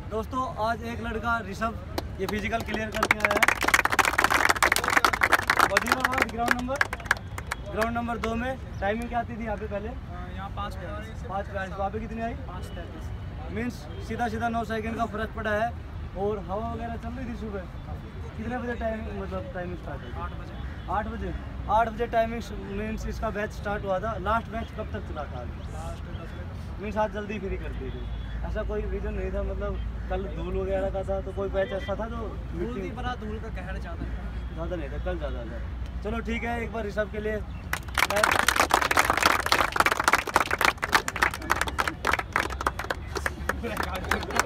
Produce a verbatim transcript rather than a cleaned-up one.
दोस्तों आज एक लड़का ऋषभ ये फिजिकल क्लियर करके आया है। Wazirabad ground number ground number दो में टाइमिंग क्या आती थी यहाँ पे पहले? यहाँ पाँच बयालीस पाँच बयालीस वहाँ पे कितनी आई? पाँच तैंतीस। मीन्स सीधा सीधा नौ सेकंड का फर्क पड़ा है। और हवा वगैरह चल रही थी सुबह। कितने बजे टाइमिंग मतलब टाइमिंग स्टार्ट हुई? आठ बजे आठ बजे आठ बजे टाइमिंग मीन्स इसका बैच स्टार्ट हुआ था। लास्ट बैच कब तक चला था? लास्ट दस बजे। मीन्स आज जल्दी फ्री कर दी थी। ऐसा कोई रीज़न नहीं था, मतलब कल धूल वगैरह का था तो कोई बैच ऐसा था जो धूल की परा धूल का कहर ज़्यादा ज़्यादा नहीं था, कल ज़्यादा था। चलो ठीक है, एक बार ऋषभ के लिए मैं